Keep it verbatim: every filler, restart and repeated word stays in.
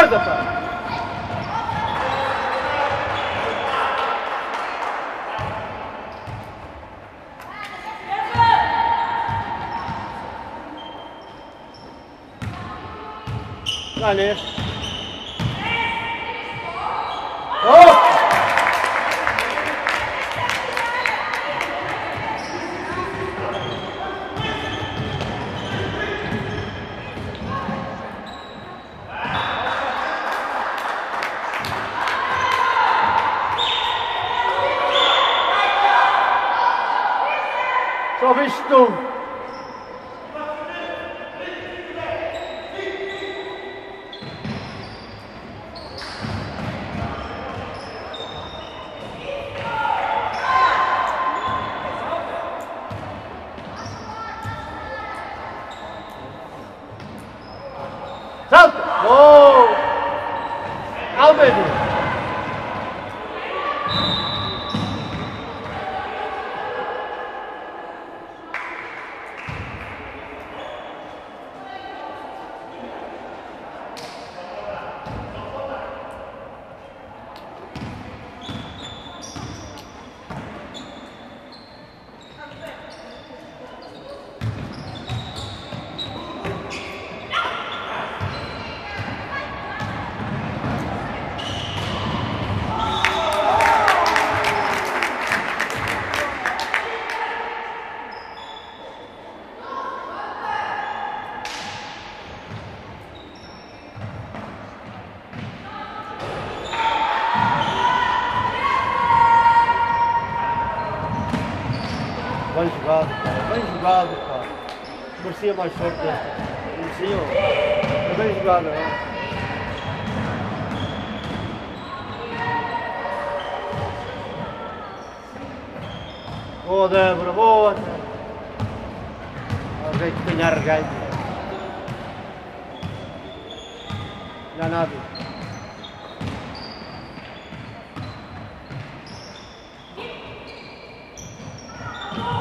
jogada, pá. Olha este. Oh! Só viste tu. Salta! Oh! Almeida! Bem jogado, cara, bem jogado, cara. Merecia mais sorte desta. Mereciam. É bem jogado, não é? Boa, Débora, boa! Alguém que tenha arreganho. Já nada. Oh!